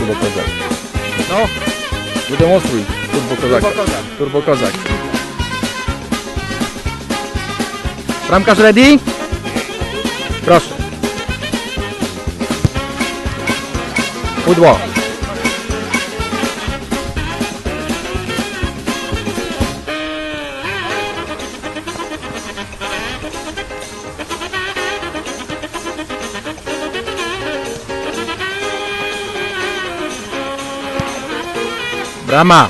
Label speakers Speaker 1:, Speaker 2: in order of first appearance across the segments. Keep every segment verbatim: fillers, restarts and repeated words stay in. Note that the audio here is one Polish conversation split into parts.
Speaker 1: Turbo Kozak. No, wydemonstruj Turbo Kozaka.
Speaker 2: Turbo Kozak.
Speaker 1: Turbo Kozak. Bramkarz ready? Proszę. Pudło. Brama.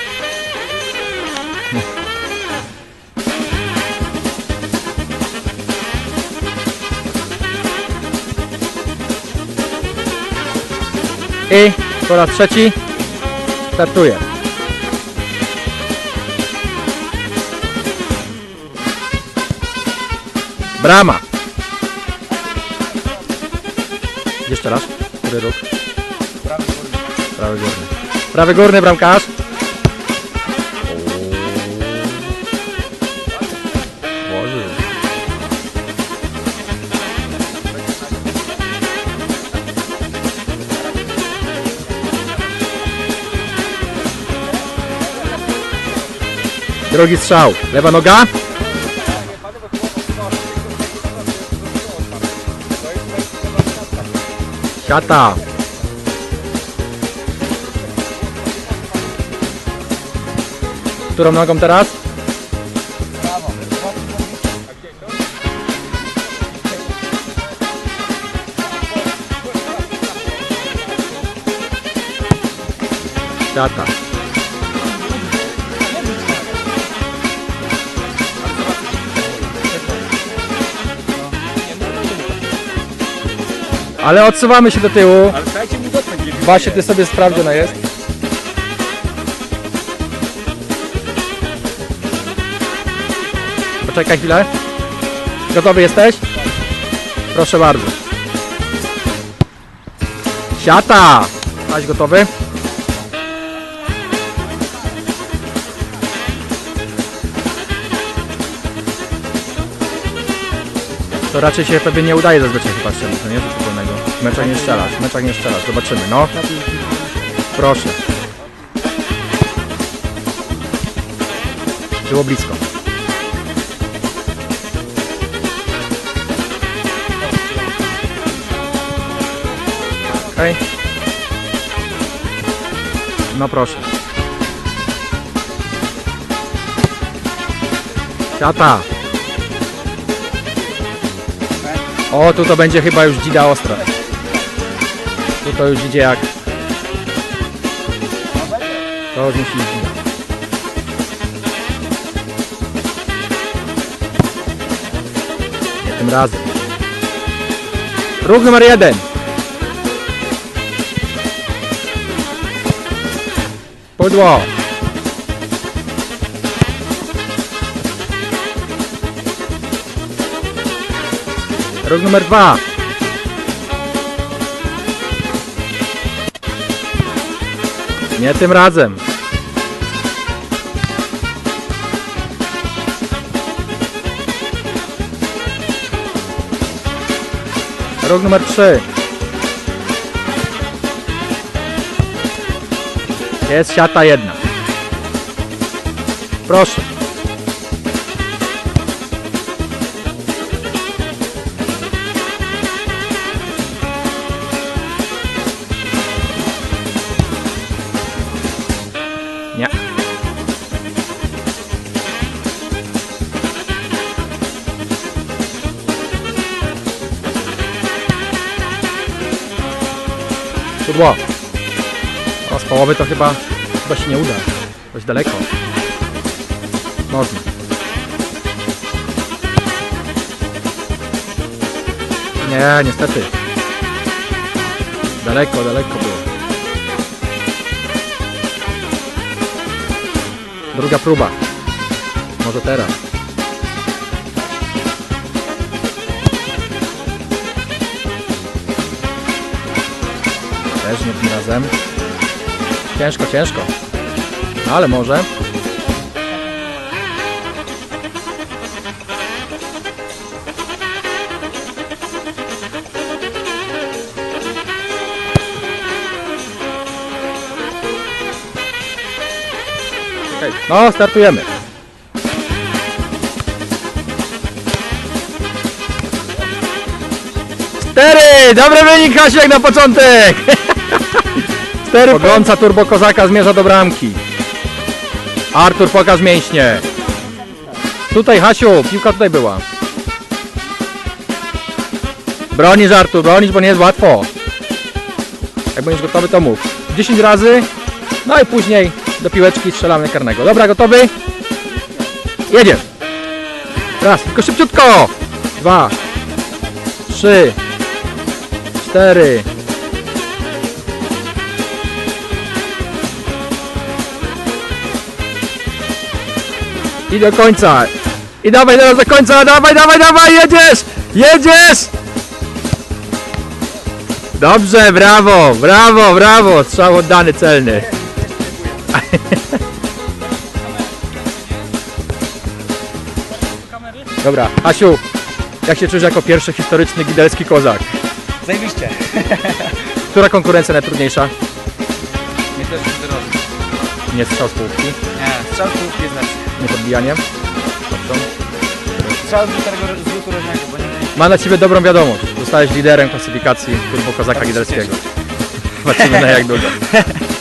Speaker 1: I po raz trzeci startuje. Brama. Jeszcze raz. Który róg?
Speaker 2: Prawy górny.
Speaker 1: Prawy górny. Prawy górny bramkarz. Boże. Drugi strzał. Lewa noga. Siata. Którą nogą teraz?
Speaker 2: Brawo.
Speaker 1: Siata. Ale odsuwamy się do tyłu.
Speaker 2: Ale dajcie mu dotknąć.
Speaker 1: Właśnie ty sobie sprawdź, gdzie ona jest. Poczekaj chwilę. Gotowy jesteś? Proszę bardzo. Siata! Jesteś gotowy? To raczej się pewnie nie udaje zazwyczaj chyba strzelić, to nie? Rzutu wolnego. W meczach nie strzelasz, w meczach nie strzelasz. Zobaczymy, no. Proszę. Było blisko. Okej. Okay. No proszę. Siata. O, tu to będzie chyba już dzida ostra. Tu to już idzie jak... To już musi iść dzida. Nie tym razem. Ruch numer jeden. Pudło. Ruch numer dwa. Nie tym razem. Ruch numer trzy. Jest siata jedna. Proszę. Nie. Pudło. O, z połowy to chyba, chyba się nie uda. Dość daleko. Można. Nie, niestety. Daleko, daleko było. Druga próba. Może teraz. Też nie tym razem. Ciężko, ciężko. No, ale może. Okej. No, startujemy. Cztery! Dobry wynik, Hasiek, na początek! Cztery. Pogromca Turbo Kozaka zmierza do bramki. Artur, pokaż mięśnie. Tutaj, Hasiu, piłka tutaj była. Bronisz, Artur, bronisz, bo nie jest łatwo. Jak będziesz gotowy, to mów. dziesięć razy, no i później do piłeczki strzelamy karnego. Dobra, gotowy? Jedziesz. Raz, tylko szybciutko. Dwa, trzy, cztery. I do końca. I dawaj teraz do końca, dawaj, dawaj, dawaj, jedziesz! Jedziesz! Dobrze, brawo, brawo, brawo, strzał oddany, celny. Dobra, Asiu, jak się czujesz jako pierwszy historyczny gidelski kozak?
Speaker 2: Zajebiście.
Speaker 1: Która konkurencja najtrudniejsza?
Speaker 2: Mnie też jest drogi.
Speaker 1: Nie strzał z połówki,
Speaker 2: Nie, strzał z połówki jest lepszy.
Speaker 1: nie podbijanie. Dobrze.
Speaker 2: Strzał z rzutu z rzutu rożnego, bo nie
Speaker 1: Mam dla Ciebie dobrą wiadomość. Zostałeś liderem klasyfikacji Turbo Kozaka Gidelskiego. Zobaczymy na jak długo.